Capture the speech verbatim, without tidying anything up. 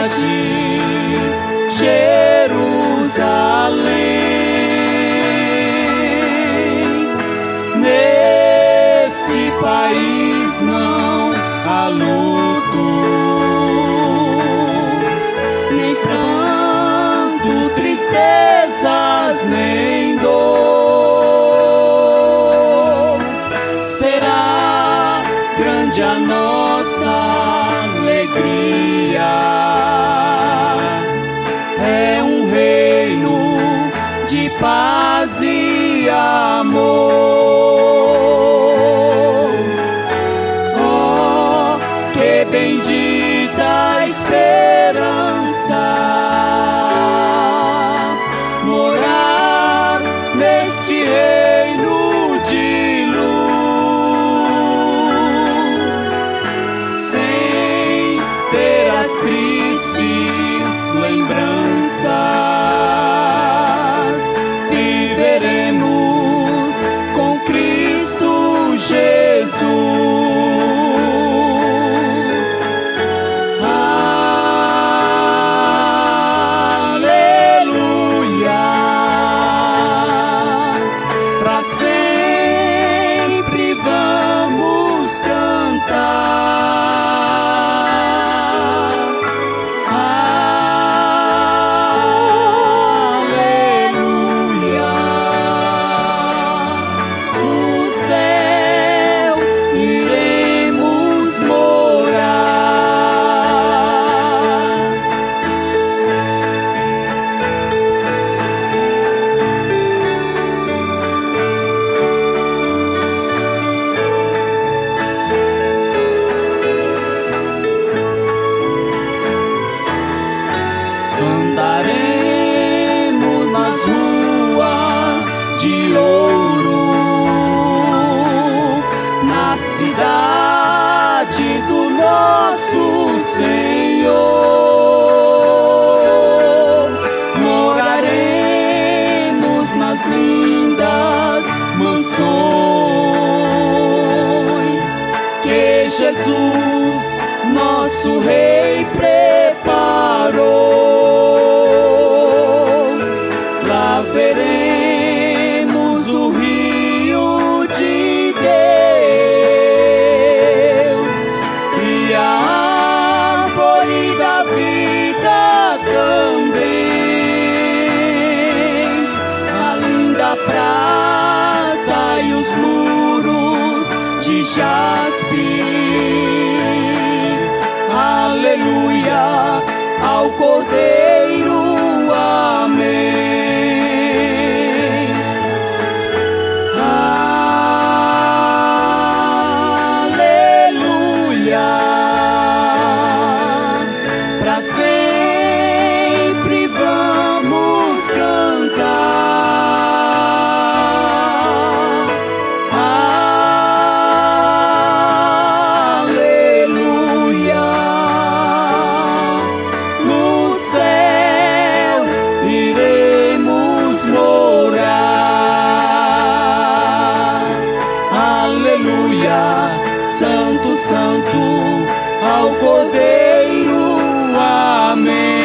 Jerusalém. Neste país não há luto, nem pranto, tristezas, nem dor. Será grande a nossa alegria. É um reino de paz e amor. Oh, que bendita esperança, morar neste reino de luz, sem ter as tristes lembranças. Viveremos com Cristo Jesus. Aleluia. Para sempre vamos cantar. Aleluia. No céu iremos morar. Andaremos nas ruas de ouro, na cidade do nosso Senhor. Moraremos nas lindas mansões que Jesus, nosso Rei, preparou. Lá veremos o rio de Deus e a árvore da vida também, a linda praça e os muros de jaspe. Aleluia ao Cordeiro, amém. Aleluia. Para sempre vamos cantar. Aleluia. No céu iremos morar. Aleluia. Santo, santo ao Cordeiro, amém.